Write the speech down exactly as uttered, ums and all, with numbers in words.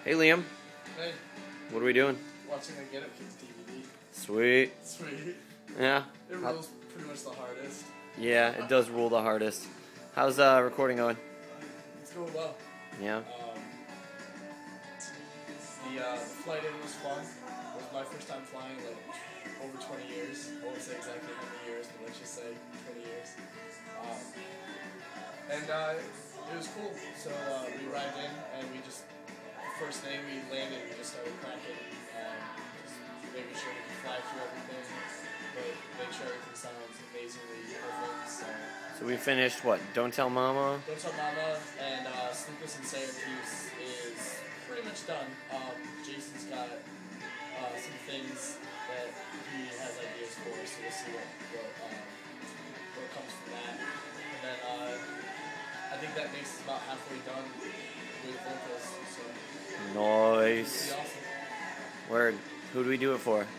Hey Liam, Hey, what are we doing? watching a Get Up Kids D V D. Sweet. Sweet. Yeah. It rules pretty much the hardest. Yeah, it does rule the hardest. How's uh recording going? It's going well. Yeah. Um, the, uh, the flight in was fun. It was my first time flying in like over twenty years. I won't say exactly how many years, but let's just say twenty years. Um, and uh, it was cool. So uh, we arrived in and we just, the first day we landed, we just started cracking, um, just making sure we could fly through everything, but make sure everything sounds amazingly perfect. So, So we finished what? Don't Tell Mama? Don't Tell Mama and uh, Sleepless in Syracuse is pretty much done. Um, Jason's got uh, some things that he has ideas for, so we'll see what what, um, what comes from that. And then uh, I think that makes us about halfway done with vocals. So Nice. pretty awesome. Word. Who do we do it for?